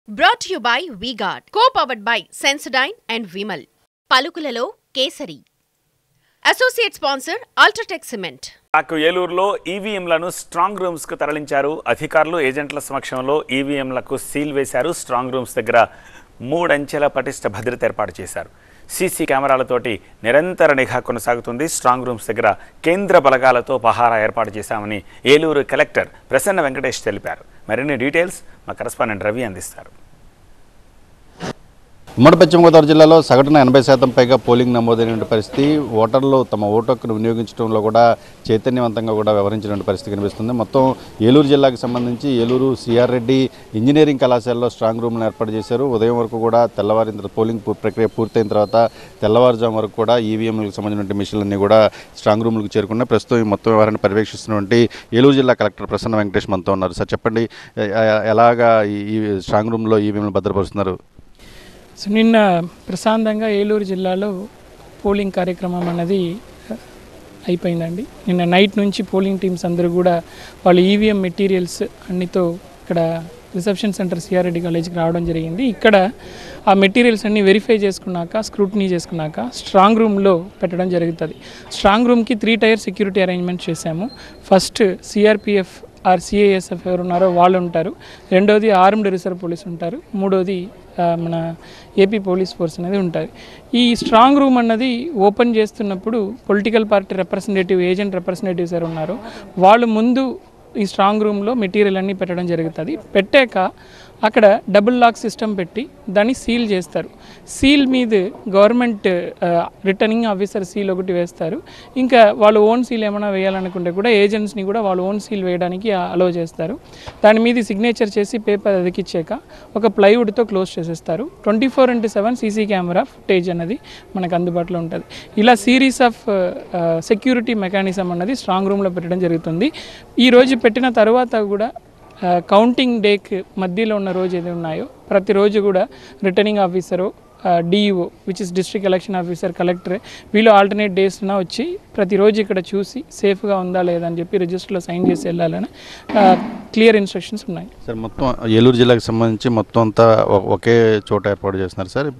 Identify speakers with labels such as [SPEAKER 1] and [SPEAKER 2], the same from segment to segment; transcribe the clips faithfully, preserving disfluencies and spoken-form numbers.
[SPEAKER 1] Brought to you by V-Guard, co-powered by Sensodyne and Vimal. పలుకులలో Kesari. Associate sponsor UltraTech cement.
[SPEAKER 2] నాకు ఏలూరులో ఈవీఎంలను strong rooms కు తరలించారు అధికారులు. ఏజెంట్ల సమక్షంలో ఈవీఎంలకు సీల్ వేశారు. స్ట్రాంగ్ రూమ్స్ దగ్గర మూడంచెల పటిష్ట భద్రత ఏర్పాటు చేశారు. సీసీ కెమెరాలతోటి నిరంతర నిఘా కొనసాగుతుంది. స్ట్రాంగ్ రూమ్స్ దగ్గర కేంద్ర బలగాలతో పహారా ఏర్పాటు చేశామని ఏలూరు కలెక్టర్ ప్రసన్న వెంకటేష్ తెలిపారు. మరిన్ని డీటెయిల్స్ మా కరెస్పాండెంట్ రవి అందిస్తారు.
[SPEAKER 3] ఉమ్మడి పశ్చిమ గోదావరి జిల్లాలో సగటున ఎనభై శాతం పైగా పోలింగ్ నమోదైన పరిస్థితి. ఓటర్లు తమ ఓటు హక్కును వినియోగించడంలో కూడా చైతన్యవంతంగా కూడా వ్యవహరించిన పరిస్థితి కనిపిస్తుంది. మొత్తం ఏలూరు జిల్లాకు సంబంధించి ఏలూరు సిఆర్ రెడ్డి ఇంజనీరింగ్ కళాశాలలో స్ట్రాంగ్ రూమ్లను ఏర్పాటు చేశారు. ఉదయం వరకు కూడా తెల్లవారిన పోలింగ్ ప్రక్రియ పూర్తయిన తర్వాత తెల్లవారుజాము వరకు కూడా ఈవీఎంలకు సంబంధించిన మిషన్లన్నీ కూడా స్ట్రాంగ్ రూమ్లకు చేరుకున్నాయి. ప్రస్తుతం మొత్తం వ్యవహారాన్ని పర్యవేక్షిస్తున్నటువంటి ఏలూరు జిల్లా కలెక్టర్ ప్రసన్న వెంకటేష్ మనతో ఉన్నారు. సార్ చెప్పండి, ఎలాగా ఈ స్ట్రాంగ్ రూమ్లో ఈవీఎంలు భద్రపరుస్తున్నారు?
[SPEAKER 4] సో నిన్న ప్రశాంతంగా ఏలూరు జిల్లాలో పోలింగ్ కార్యక్రమం అన్నది అయిపోయిందండి. నిన్న నైట్ నుంచి పోలింగ్ టీమ్స్ అందరూ కూడా వాళ్ళు ఈవీఎం మెటీరియల్స్ అన్నితో ఇక్కడ రిసెప్షన్ సెంటర్ సిఆర్ రెడ్డి కాలేజీకి రావడం జరిగింది. ఇక్కడ ఆ మెటీరియల్స్ అన్నీ వెరిఫై చేసుకున్నాక, స్క్రూటినీ చేసుకున్నాక స్ట్రాంగ్ రూమ్లో పెట్టడం జరుగుతుంది. స్ట్రాంగ్ రూమ్కి త్రీ టైర్ సెక్యూరిటీ అరేంజ్మెంట్ చేశాము. ఫస్ట్ సిఆర్పిఎఫ్ ఆర్ సిఐఎస్ఎఫ్ ఎవరు ఉన్నారో వాళ్ళు ఉంటారు. రెండోది ఆర్మ్డ్ రిజర్వ్ పోలీస్ ఉంటారు. మూడోది మన ఏపీ పోలీస్ ఫోర్స్ అనేది ఉంటుంది. ఈ స్ట్రాంగ్ రూమ్ అన్నది ఓపెన్ చేస్తున్నప్పుడు political party representative, agent representatives ఎవరు ఉన్నారో వాళ్ళు ముందు ఈ స్ట్రాంగ్ రూమ్లో మెటీరియల్ అన్నీ పెట్టడం జరుగుతుంది. పెట్టాక అక్కడ డబుల్ లాక్ సిస్టమ్ పెట్టి దాన్ని సీల్ చేస్తారు. సీల్ మీద గవర్నమెంట్ రిటర్నింగ్ ఆఫీసర్ సీల్ ఒకటి వేస్తారు. ఇంకా వాళ్ళు ఓన్ సీల్ ఏమైనా వేయాలనుకుంటే కూడా ఏజెంట్స్ని కూడా వాళ్ళు ఓన్ సీల్ వేయడానికి అలో చేస్తారు. దాని మీద సిగ్నేచర్ చేసి పేపర్ అతికిచ్చాక ఒక ప్లైవుడ్తో క్లోజ్ చేసేస్తారు. Twenty four into seven CC camera footage అనేది మనకు అందుబాటులో ఉంటుంది. ఇలా సిరీస్ ఆఫ్ సెక్యూరిటీ మెకానిజం అన్నది స్ట్రాంగ్ రూమ్లో పెట్టడం జరుగుతుంది. ఈరోజు పెట్టిన తర్వాత కూడా కౌంటింగ్ డేకి మధ్యలో ఉన్న రోజు ఏది ఉన్నాయో ప్రతిరోజు కూడా returning officer, DEO which is district election officer, collector వీళ్ళు ఆల్టర్నేట్ డేస్న వచ్చి ప్రతిరోజు ఇక్కడ చూసి సేఫ్గా ఉందా లేదా అని చెప్పి రిజిస్టర్లో సైన్ చేసి వెళ్ళాలని క్లియర్ ఇన్స్ట్రక్షన్స్ ఉన్నాయి.
[SPEAKER 3] సార్ మొత్తం ఏలూరు జిల్లాకు సంబంధించి మొత్తం అంతా ఒకే చోట ఏర్పాటు చేస్తున్నారు సార్.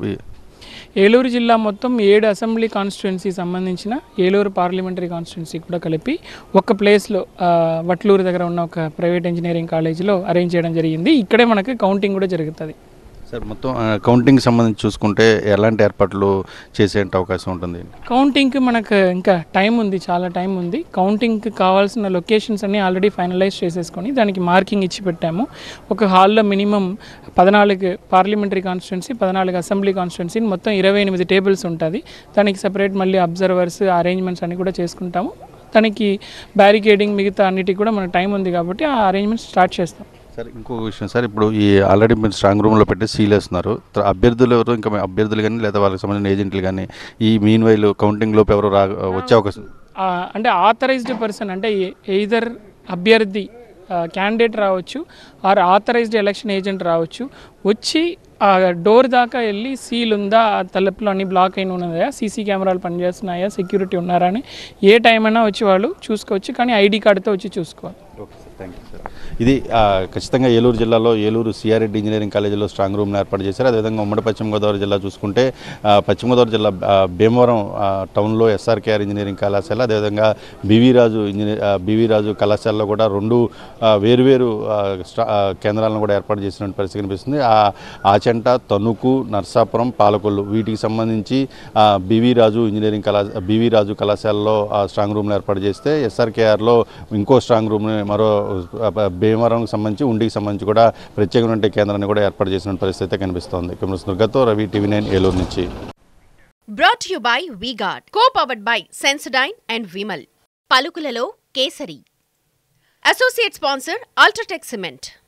[SPEAKER 4] ఏలూరు జిల్లా మొత్తం ఏడు అసెంబ్లీ కాన్స్టిట్యుయెన్సీ సంబంధించిన ఏలూరు పార్లమెంటరీ కాన్స్టిట్యుయెన్సీ కూడా కలిపి ఒక ప్లేస్లో వట్లూరు దగ్గర ఉన్న ఒక ప్రైవేట్ ఇంజనీరింగ్ కాలేజీలో అరేంజ్ చేయడం జరిగింది. ఇక్కడే మనకి కౌంటింగ్ కూడా జరుగుతుంది.
[SPEAKER 3] సార్ మొత్తం కౌంటింగ్ సంబంధించి చూసుకుంటే ఎలాంటి ఏర్పాట్లు చేసే అవకాశం ఉంటుంది?
[SPEAKER 4] కౌంటింగ్కి మనకు ఇంకా టైం ఉంది, చాలా టైం ఉంది. కౌంటింగ్కి కావాల్సిన లొకేషన్స్ అన్నీ ఆల్రెడీ ఫైనలైజ్ చేసేసుకొని దానికి మార్కింగ్ ఇచ్చి పెట్టాము. ఒక హాల్లో మినిమం పద్నాలుగు పార్లమెంటరీ కాన్స్టిట్యుయెన్సీ, పద్నాలుగు అసెంబ్లీ కాన్స్టిట్యుయెన్సీ, మొత్తం ఇరవై ఎనిమిది టేబుల్స్ ఉంటుంది. దానికి సపరేట్ మళ్ళీ అబ్జర్వర్స్, అరేంజ్మెంట్స్ అన్నీ కూడా చేసుకుంటాము. దానికి బ్యారికేడింగ్ మిగతా అన్నిటికి కూడా మనకు టైం ఉంది కాబట్టి ఆ అరేంజ్మెంట్స్ స్టార్ట్ చేస్తాం.
[SPEAKER 3] సార్ ఇంకొక విషయం సార్, ఇప్పుడు ఈ ఆల్రెడీ మీరు స్ట్రాంగ్ రూమ్లో పెట్టి సీల్ వేస్తున్నారు. అభ్యర్థులు ఎవరు, ఇంకా అభ్యర్థులు కానీ లేదా వాళ్ళకి సంబంధించిన ఏజెంట్లు కానీ ఈ మీన్ వైల్ కౌంటింగ్ లోపు ఎవరు రా వచ్చే అవకాశం
[SPEAKER 4] అంటే ఆథరైజ్డ్ పర్సన్ అంటే ఎయిదర్ అభ్యర్థి క్యాండిడేట్ రావచ్చు ఆర్ ఆథరైజ్డ్ ఎలక్షన్ ఏజెంట్ రావచ్చు. వచ్చి ఆ డోర్ దాకా వెళ్ళి సీల్ ఉందా, ఆ తలుపులు అన్ని బ్లాక్ అయిన ఉన్నదా, సీసీ కెమెరాలు పనిచేస్తున్నాయా, సెక్యూరిటీ ఉన్నారా అని ఏ టైం అయినా వచ్చి వాళ్ళు చూసుకోవచ్చు. కానీ ఐడి కార్డుతో వచ్చి చూసుకోవాలి.
[SPEAKER 3] Okay sir, thank you sir. ఇది ఖచ్చితంగా ఏలూరు జిల్లాలో ఏలూరు సిఆర్ రెడ్డి ఇంజనీరింగ్ కాలేజీలో స్ట్రాంగ్ రూమ్ను ఏర్పాటు చేశారు. అదేవిధంగా ఉమ్మడి పశ్చిమ గోదావరి జిల్లా చూసుకుంటే పశ్చిమ గోదావరి జిల్లా భీమవరం టౌన్లో ఎస్ఆర్కేఆర్ ఇంజనీరింగ్ కళాశాల, అదేవిధంగా BV Raju engineer BV Raju కళాశాలలో కూడా రెండు వేరువేరు కేంద్రాలను కూడా ఏర్పాటు చేసిన పరిస్థితి కనిపిస్తుంది. ఆచంట, తణుకు, నర్సాపురం, పాలకొల్లు వీటికి సంబంధించి బివి రాజు ఇంజనీరింగ్ కళా బివి రాజు కళాశాలలో స్ట్రాంగ్ రూమ్ను ఏర్పాటు చేస్తే ఎస్ఆర్కేఆర్లో ఇంకో స్ట్రాంగ్ రూమ్ని మరో భీమవరంకి సంబంధించి ఉండికి సంబంధించి కూడా ప్రత్యేకమైన కేంద్రాన్ని కూడా ఏర్పాటు చేసిన పరిస్థితి కనిపిస్తోంది. దుర్గతో రవి, టీవీ నైన్ ఏలూరు నుంచి.
[SPEAKER 1] Brought to you by V-Guard, co-powered by Sensodyne and Vimal. పలుకులలో Kesari. Associate sponsor UltraTech cement.